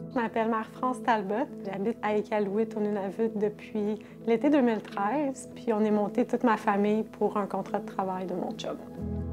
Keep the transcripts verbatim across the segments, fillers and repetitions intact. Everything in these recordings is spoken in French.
Je m'appelle Marie-France Talbot. J'habite à Iqaluit, au Nunavut, depuis l'été deux mille treize. Puis on est monté toute ma famille pour un contrat de travail de mon job.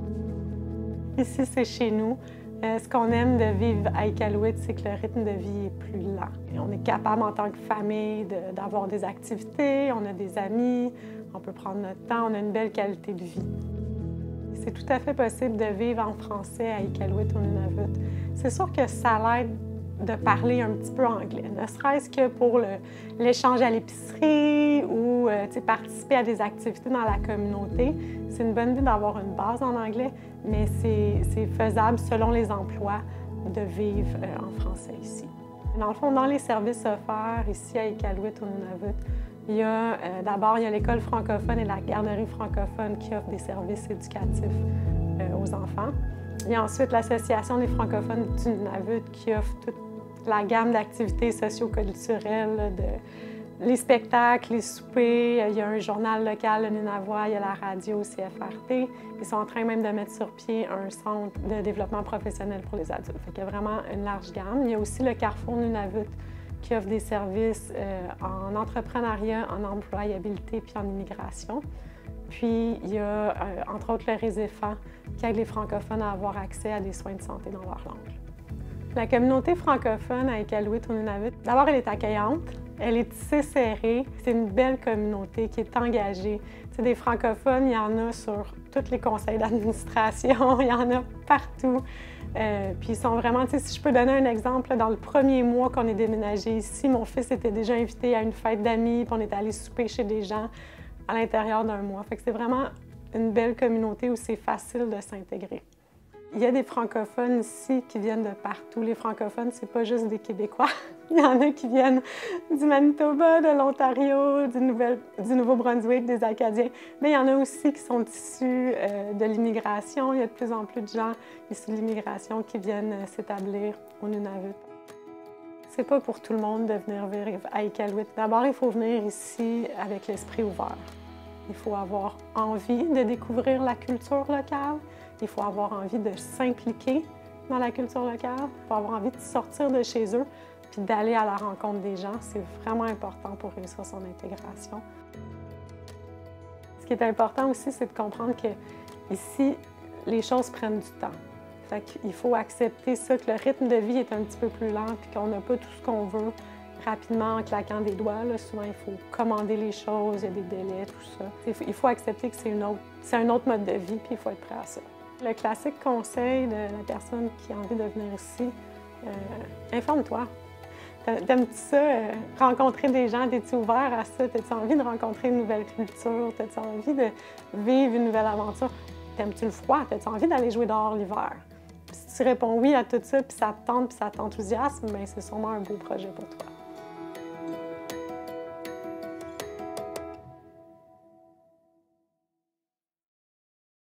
Ici, c'est chez nous. Euh, ce qu'on aime de vivre à Iqaluit, c'est que le rythme de vie est plus lent. Et on est capable, en tant que famille, d'avoir des activités, on a des amis, on peut prendre notre temps, on a une belle qualité de vie. C'est tout à fait possible de vivre en français à Iqaluit, au Nunavut. C'est sûr que ça l'aide de parler un petit peu anglais, ne serait-ce que pour l'échange à l'épicerie ou euh, participer à des activités dans la communauté. C'est une bonne idée d'avoir une base en anglais, mais c'est faisable selon les emplois de vivre euh, en français ici. Dans le fond, dans les services offerts ici à Iqaluit, au Nunavut, il y a euh, d'abord il y a l'école francophone et la garderie francophone qui offrent des services éducatifs euh, aux enfants. Il y a ensuite l'Association des francophones du Nunavut qui offre toute la gamme d'activités socio-culturelles, de, les spectacles, les soupers. Il y a un journal local, le Nunavois, il y a la radio C F R T. Ils sont en train même de mettre sur pied un centre de développement professionnel pour les adultes. Il y a vraiment une large gamme. Il y a aussi le Carrefour Nunavut qui offre des services euh, en entrepreneuriat, en employabilité puis en immigration. Puis, il y a, euh, entre autres, le Réséphant qui aide les francophones à avoir accès à des soins de santé dans leur langue. La communauté francophone à Iqaluit, au Nunavut, d'abord, elle est accueillante, elle est tissée serrée. C'est une belle communauté qui est engagée. Tu sais, des francophones, il y en a sur tous les conseils d'administration, il y en a partout. Euh, puis ils sont vraiment, tu sais, si je peux donner un exemple, dans le premier mois qu'on est déménagé ici, mon fils était déjà invité à une fête d'amis, puis on est allé souper chez des gens à l'intérieur d'un mois. Fait que c'est vraiment une belle communauté où c'est facile de s'intégrer. Il y a des francophones ici qui viennent de partout. Les francophones, c'est pas juste des Québécois. Il y en a qui viennent du Manitoba, de l'Ontario, du, du Nouveau-Brunswick, des Acadiens. Mais il y en a aussi qui sont issus euh, de l'immigration. Il y a de plus en plus de gens issus de l'immigration qui viennent euh, s'établir au Nunavut. C'est pas pour tout le monde de venir vivre à Iqaluit. D'abord, il faut venir ici avec l'esprit ouvert. Il faut avoir envie de découvrir la culture locale. Il faut avoir envie de s'impliquer dans la culture locale. Il faut avoir envie de sortir de chez eux puis d'aller à la rencontre des gens. C'est vraiment important pour réussir son intégration. Ce qui est important aussi, c'est de comprendre que ici, les choses prennent du temps. Fait qu'il faut accepter ça, que le rythme de vie est un petit peu plus lent puis qu'on n'a pas tout ce qu'on veut rapidement en claquant des doigts. Là, souvent, il faut commander les choses, il y a des délais, tout ça. Il faut accepter que c'est une autre, c'est un autre mode de vie puis il faut être prêt à ça. Le classique conseil de la personne qui a envie de venir ici, euh, informe-toi. T'aimes-tu ça, euh, rencontrer des gens? T'es-tu ouvert à ça? T'as-tu envie de rencontrer une nouvelle culture? T'as-tu envie de vivre une nouvelle aventure? T'aimes-tu le froid? T'as-tu envie d'aller jouer dehors l'hiver? Si tu réponds oui à tout ça, puis ça te tente, puis ça t'enthousiasme, bien c'est sûrement un beau projet pour toi.